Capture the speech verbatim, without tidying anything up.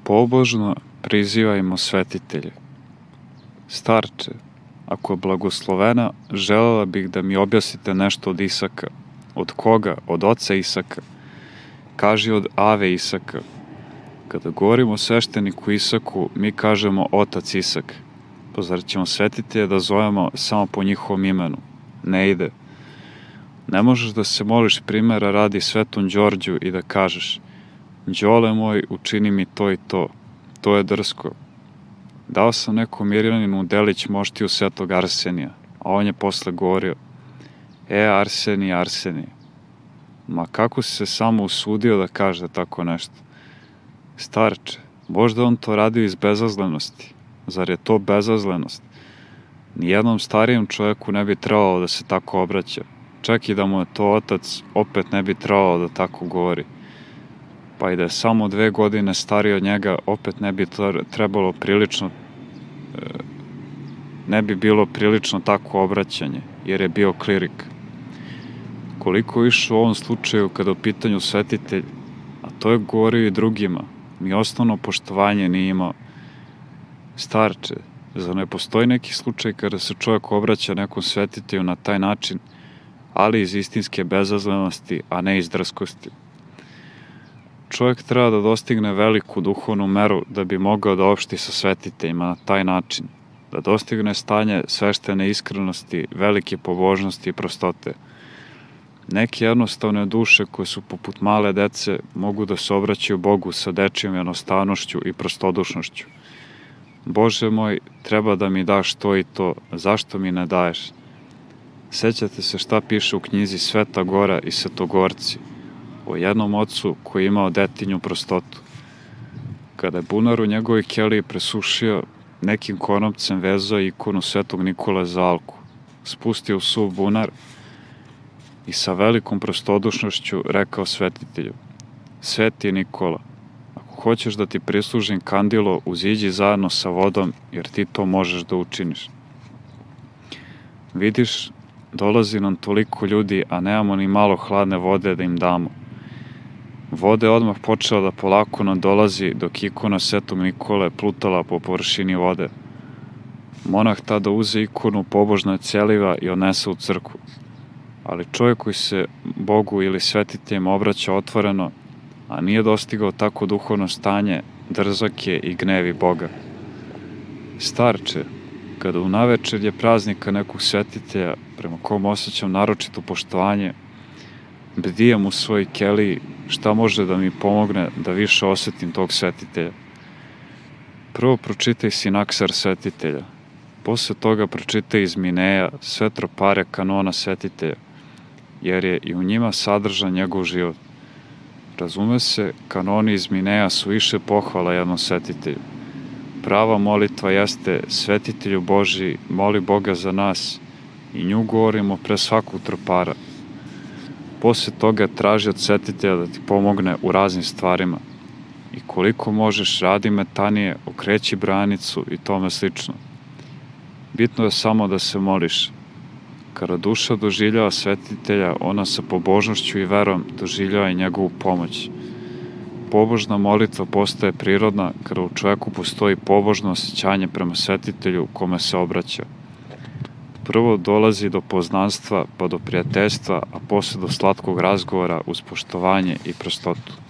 Pobožno prizivajmo svetitelje. Starče, ako je blagoslovena, želela bih da mi objasnite nešto od Isaka. Od koga? Od oca Isaka. Kaži od Ave Isaka. Kada govorimo o svešteniku Isaku, mi kažemo otac Isak. Pa zar ćemo svetitelje da zovemo samo po njihovom imenu? Ne ide. Ne možeš da se moliš primjera radi Svetom Đorđu i da kažeš: Đole moj, učini mi to i to. To je drsko. Dao sam nekom Mirjaninu delić moštiju Svetog Arsenija, a on je posle govorio: E, Arsenije, Arsenije. Ma kako si se samo usudio da kaže tako nešto? Starče, možda on to radio iz bezazlenosti. Zar je to bezazlenost? Nijednom starijem čovjeku ne bi trebalo da se tako obraća. Čak i da mu je to otac, opet ne bi trebalo da tako govori. Pa i da je samo dve godine stariji od njega, opet ne bi trebalo prilično, ne bi bilo prilično tako obraćanje, jer je bio klirik. Koliko išao u ovom slučaju kada u pitanju svetitelj, a to je govorio i drugima, ni osnovno poštovanje nije imao. Starče, zar ne postoji neki slučaj kada se čovjek obraća nekom svetitelju na taj način, ali iz istinske bezazlenosti, a ne iz drskosti? Čovjek treba da dostigne veliku duhovnu meru da bi mogao da opšti sa svetiteljima na taj način, da dostigne stanje sveštene iskrenosti, velike pobožnosti i prostote. Neke jednostavne duše koje su poput male dece mogu da se obraćaju Bogu sa dečijom jednostavnošću i prostodušnošću. Bože moj, treba da mi daš to i to, zašto mi ne daješ? Sećate se šta piše u knjizi Sveta Gora i Svetogorci o jednom ocu koji je imao detinju prostotu. Kada je bunar u njegovoj keliji presušio, nekim konopcem vezao ikonu Svetog Nikole za alku, spustio u suv bunar i sa velikom prostodušnošću rekao svetitelju: Sveti Nikola, ako hoćeš da ti prislužim kandilo, uziđi zajedno sa vodom, jer ti to možeš da učiniš. Vidiš, dolazi nam toliko ljudi, a nemamo ni malo hladne vode da im damo. Voda je odmah počela da polako nadolazi, dok ikona Svetog Nikole plutala po površini vode. Monah tada uze ikonu, pobožno je celiva i odnese u crkvu. Ali čovjek koji se Bogu ili svetiteljima obraća otvoreno, a nije dostigao tako duhovno stanje, drzak je i gnevi Boga. Starče, kada u navečerje praznika nekog svetitelja, prema kom osjećam naročito poštovanje, bdijem u svojoj keliji šta može da mi pomogne da više osjetim tog svetitelja. Prvo pročitaj sinaksar svetitelja, posle toga pročitaj iz Mineja sve tropare kanona svetitelja, jer je i u njima sadržan njegov život. Razume se, kanoni iz Mineja su više pohvala jednom svetitelju. Prava molitva jeste: Svetitelju Božji, moli Boga za nas, i nju govorimo pre svakog tropara. Posle toga traži od svetitelja da ti pomogne u raznim stvarima. I koliko možeš, radi metanije, okreći branicu i tome slično. Bitno je samo da se moliš. Kada duša doživljava svetitelja, ona sa pobožnošću i verom doživljava i njegovu pomoć. Pobožna molitva postaje prirodna kada u čovjeku postoji pobožno osjećanje prema svetitelju kome se obraća. Prvo dolazi do poznanstva, pa do prijateljstva, a posle do slatkog razgovora uz poštovanje i prostotu.